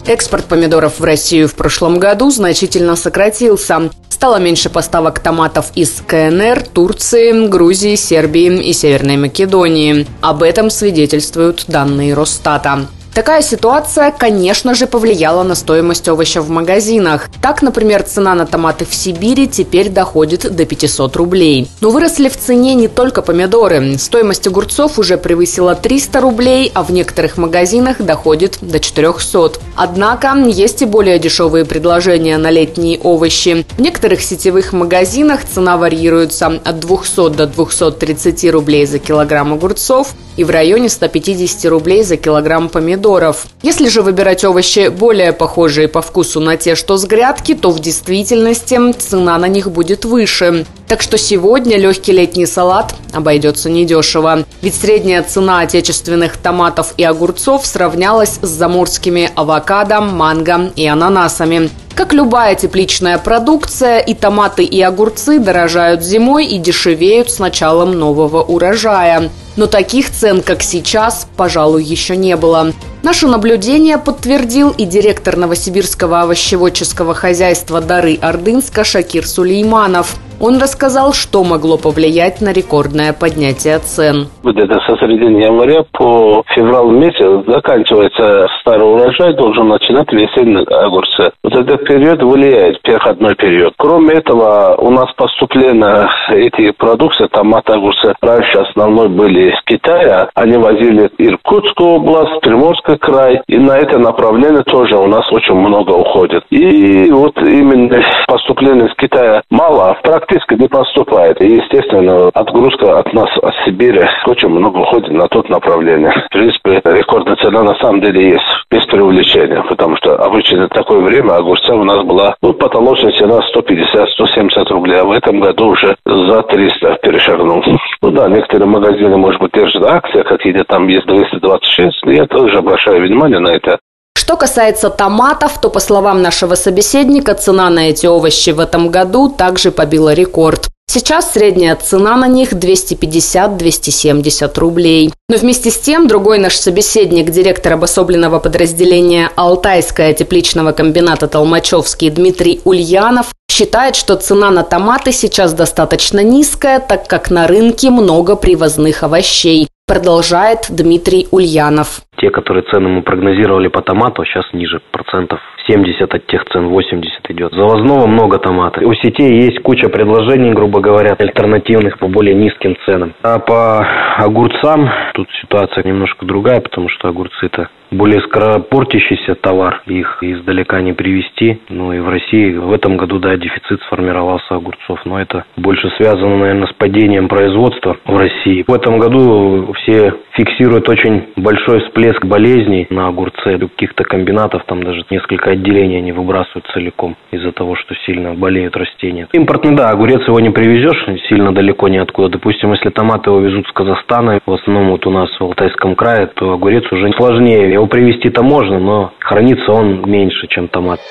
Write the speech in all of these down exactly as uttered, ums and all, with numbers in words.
Экспорт помидоров в Россию в прошлом году значительно сократился. Стало меньше поставок томатов из ка эн эр, Турции, Грузии, Сербии и Северной Македонии. Об этом свидетельствуют данные Росстата. Такая ситуация, конечно же, повлияла на стоимость овоща в магазинах. Так, например, цена на томаты в Сибири теперь доходит до пятисот рублей. Но выросли в цене не только помидоры. Стоимость огурцов уже превысила триста рублей, а в некоторых магазинах доходит до четырехсот. Однако есть и более дешевые предложения на летние овощи. В некоторых сетевых магазинах цена варьируется от двухсот до двухсот тридцати рублей за килограмм огурцов и в районе ста пятидесяти рублей за килограмм помидоров. Если же выбирать овощи более похожие по вкусу на те, что с грядки, то в действительности цена на них будет выше. Так что сегодня легкий летний салат обойдется недешево. Ведь средняя цена отечественных томатов и огурцов сравнялась с заморскими авокадо, манго и ананасами. Как любая тепличная продукция, и томаты, и огурцы дорожают зимой и дешевеют с началом нового урожая. Но таких цен, как сейчас, пожалуй, еще не было. Наше наблюдение подтвердил и директор новосибирского овощеводческого хозяйства Дары Ордынска Шакир Сулейманов. Он рассказал, что могло повлиять на рекордное поднятие цен. Где-то со середины января по февраль месяц заканчивается старый урожай, должен начинать весенние огурцы. Вот этот период влияет, переходной период. Кроме этого, у нас поступление эти продукции, томаты, огурцы, раньше основной были из Китая. Они возили Иркутскую область, Приморский край. И на это направление тоже у нас очень много уходит. И вот именно поступление из Китая мало, практически не поступает. И, естественно, отгрузка от нас, от Сибири, очень много уходит на то направление. В принципе, рекордная цена на самом деле есть, без преувеличения. Потому что обычно в такое время огурца у нас была, ну, потолочная цена сто пятьдесят - сто семьдесят рублей. А в этом году уже за триста перешагнул. Ну да, некоторые магазины, может быть, держат акции, какие-то там есть двести двадцать шесть. Но я тоже обращаю внимание на это. Что касается томатов, то, по словам нашего собеседника, цена на эти овощи в этом году также побила рекорд. Сейчас средняя цена на них двести пятьдесят - двести семьдесят рублей. Но вместе с тем, другой наш собеседник, директор обособленного подразделения Алтайского тепличного комбината Толмачевский Дмитрий Ульянов, считает, что цена на томаты сейчас достаточно низкая, так как на рынке много привозных овощей. Продолжает Дмитрий Ульянов. Те, которые цены мы прогнозировали по томату, сейчас ниже, процентов семьдесят от тех цен, восемьдесят идет. Завозного много томата. У сетей есть куча предложений, грубо говоря, альтернативных по более низким ценам. А по огурцам тут ситуация немножко другая, потому что огурцы-то более скоропортящийся товар, их издалека не привезти. Ну и в России в этом году, да, дефицит сформировался огурцов, но это больше связано, наверное, с падением производства в России. В этом году все фиксируют очень большой всплеск болезней на огурце. У каких-то комбинатов там даже несколько отделений они выбрасывают целиком из-за того, что сильно болеют растения. Импортный, да, огурец его не привезешь сильно далеко ниоткуда. Допустим, если томаты его везут с Казахстана, в основном вот у нас в Алтайском крае, то огурец уже сложнее. Его привезти-то можно, но хранится он меньше, чем томат.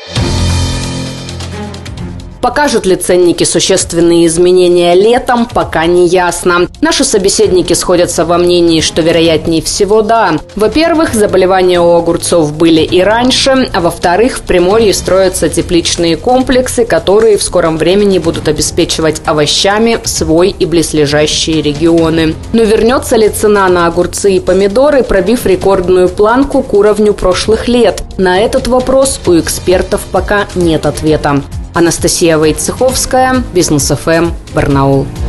Покажут ли ценники существенные изменения летом, пока не ясно. Наши собеседники сходятся во мнении, что вероятнее всего да. Во-первых, заболевания у огурцов были и раньше, а во-вторых, в Приморье строятся тепличные комплексы, которые в скором времени будут обеспечивать овощами свой и близлежащие регионы. Но вернется ли цена на огурцы и помидоры, пробив рекордную планку к уровню прошлых лет? На этот вопрос у экспертов пока нет ответа. Анастасия Войцеховская, Бизнес эф эм, Барнаул.